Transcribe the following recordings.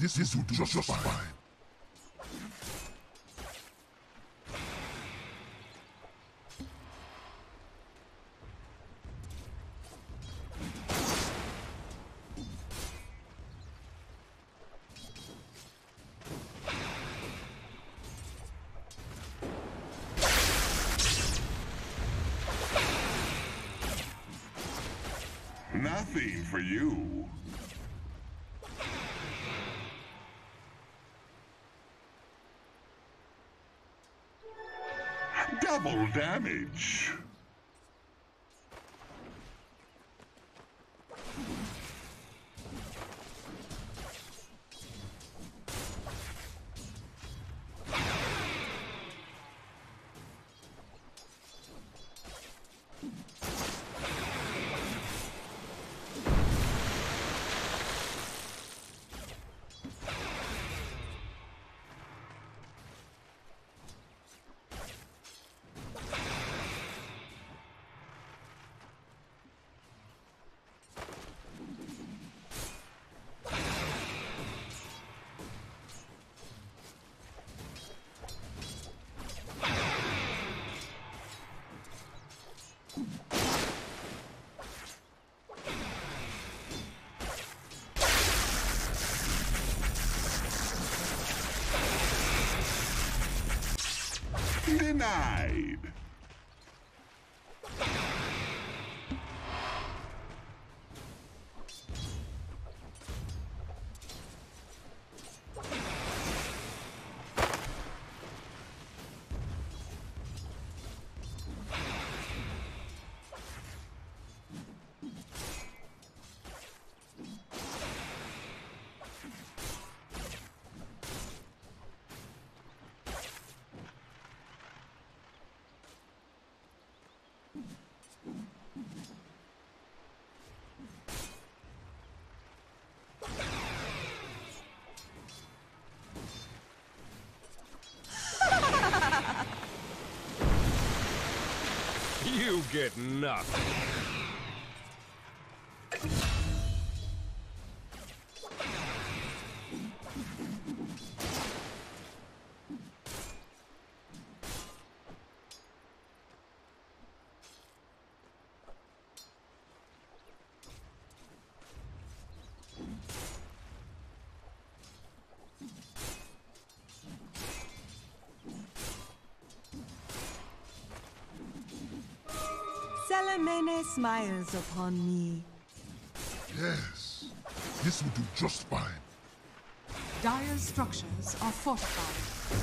This will do just fine. Nothing for you. Double damage. Denied. You get nothing. Salamene smiles upon me. Yes, this will do just fine. Dire's structures are fortified.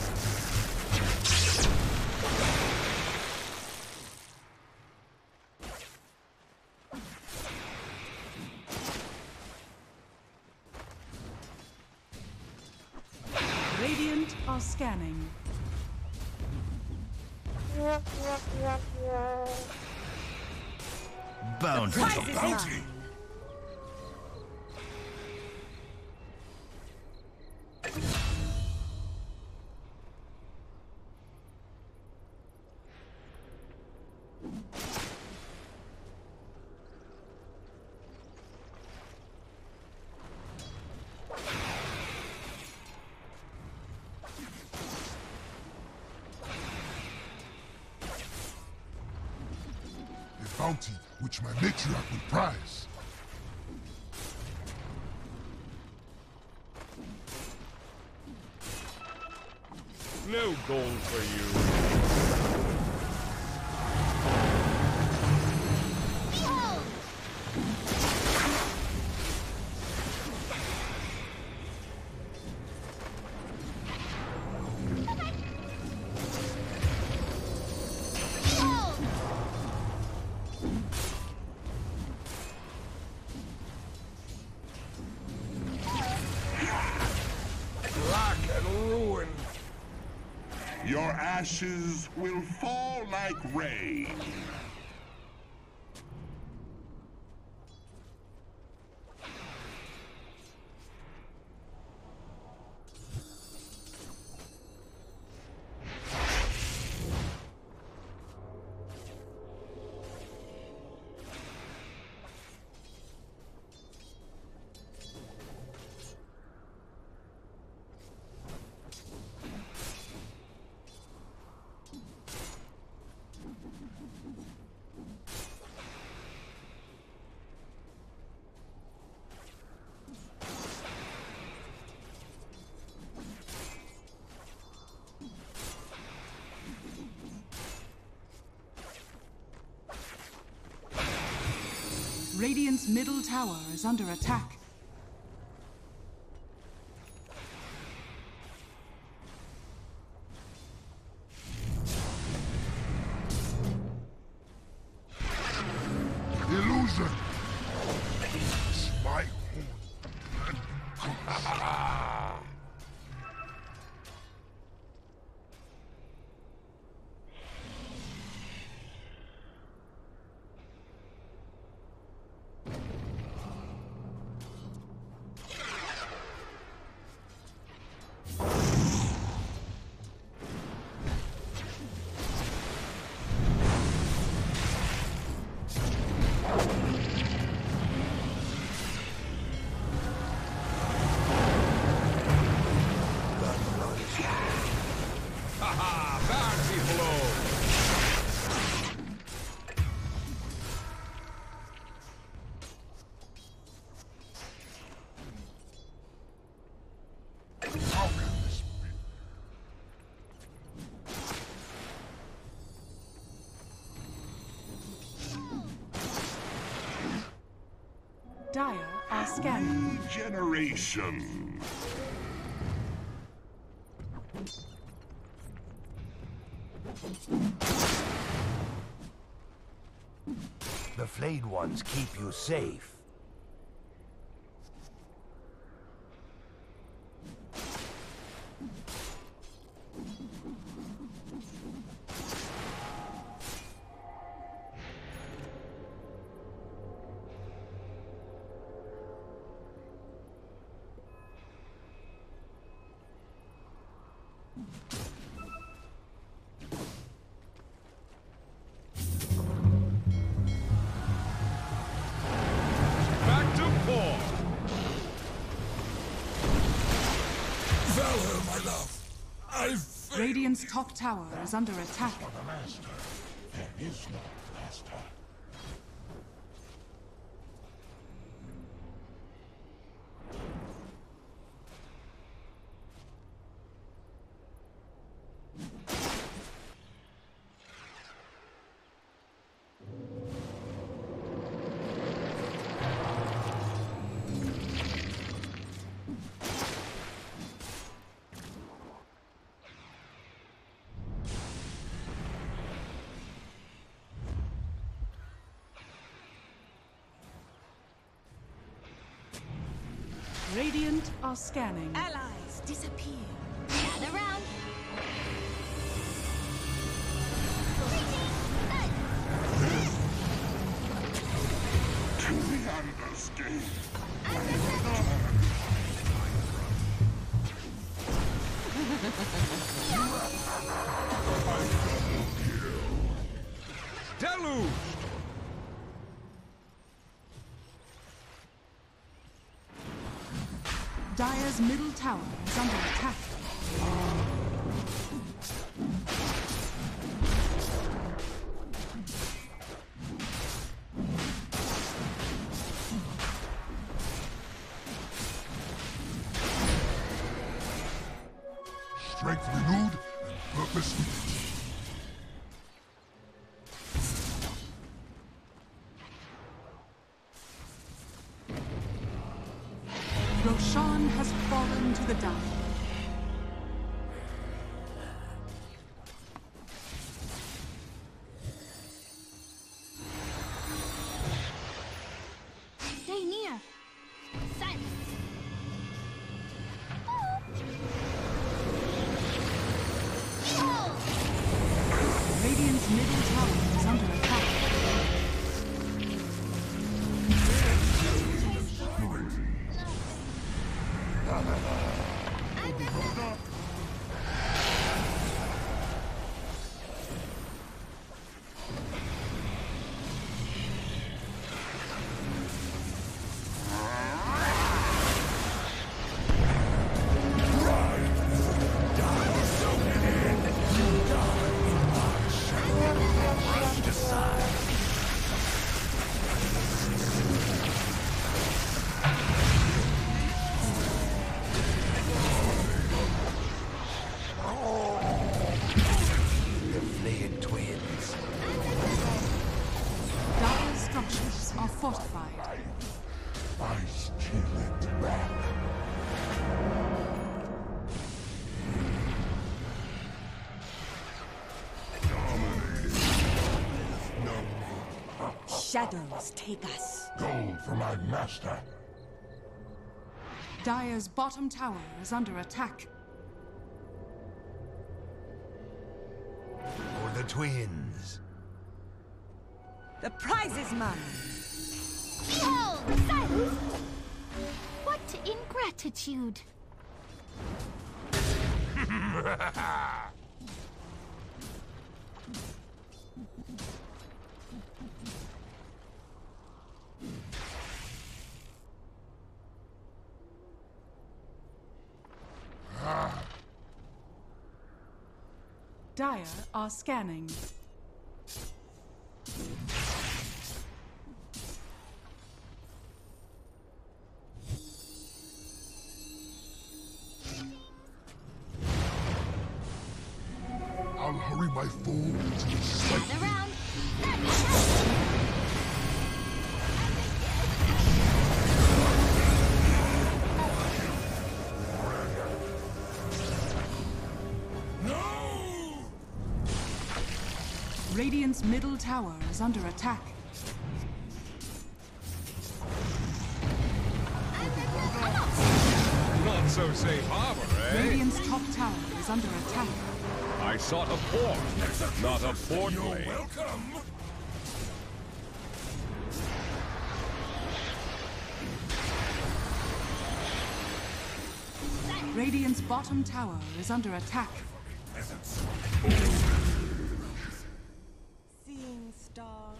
Radiant are scanning. Bounty. Bounty. A bounty which my matriarch will prize. No gold for you. Black and ruin. Your ashes will fall like rain. Radiant's middle tower is under attack. Illusion! My Haha! Bounty blow! How can this be? Dire are scanning. Regeneration. The flayed ones keep you safe. Back to four! Valor, my love! I failed! Radiant's top tower is under attack. For the Master, there is no Master. Radiant are scanning. Allies disappear. Gather round. To the ambuscade. Deluged! Dire's middle tower is under attack. Strength renewed and purpose knit. Roshan has fallen to the Dire. Stay near. Silence. Radiant's middle tower is under attack. Decide. shadows take us. Gold for my master. Dire's bottom tower is under attack. For the twins. The prize is mine. Behold! Silence! What ingratitude! Dire are scanning. I'll hurry my foe to the site. Gather round! Radiant's middle tower is under attack. Not so safe harbor, eh? Radiant's top tower is under attack. I sought a port, not a port lane. Welcome! Radiant's bottom tower is under attack. Seeing stars?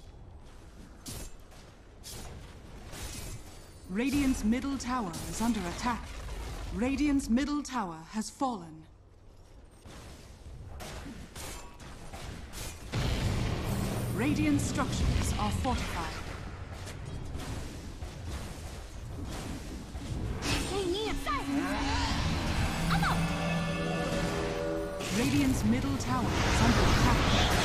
Radiant's middle tower is under attack. Radiant's middle tower has fallen. Radiant structures are fortified. Stay near! Silence! I'm up! Radiant's middle tower is under attack.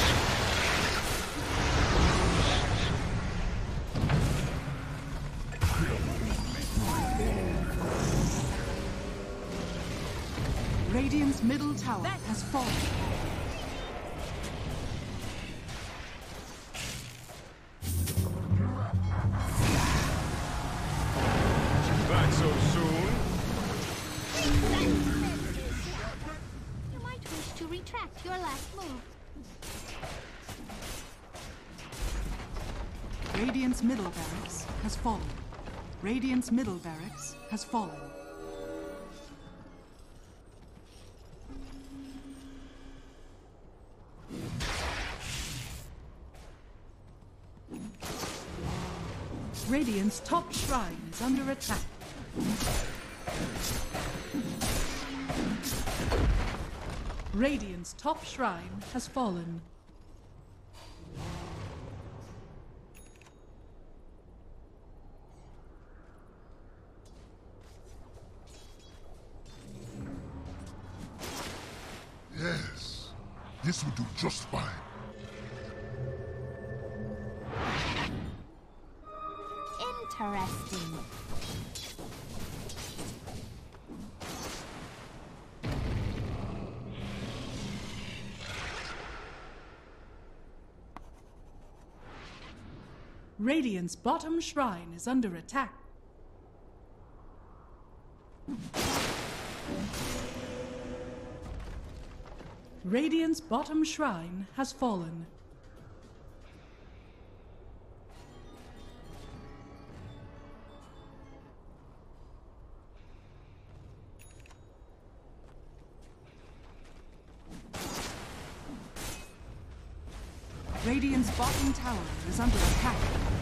Radiant's middle tower has fallen. Back so soon? You might wish to retract your last move. Radiant's middle barracks has fallen. Radiant's middle barracks has fallen. Radiant's top shrine is under attack. Radiant's top shrine has fallen. Yes, this will do just fine. Interesting. Radiant's bottom shrine is under attack. Radiant's bottom shrine has fallen. Radiant's bottom tower is under attack.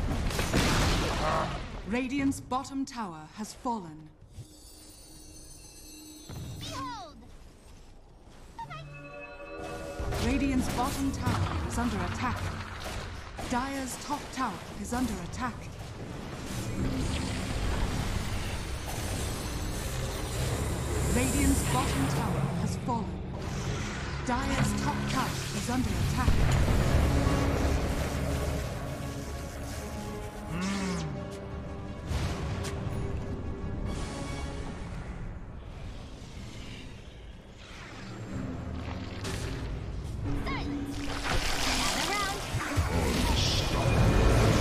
Radiant's bottom tower has fallen. Behold! Radiant's bottom tower is under attack. Dire's top tower is under attack. Radiant's bottom tower has fallen. Dire's top tower is under attack. Silence! Gather round!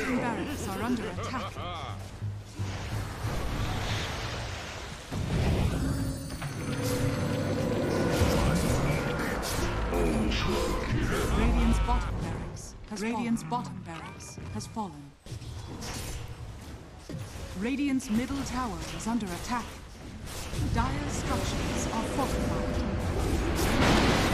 bottom barracks are under attack. Radiant's bottom barracks has fallen. Radiant's middle tower is under attack. Dire's structures are fortified.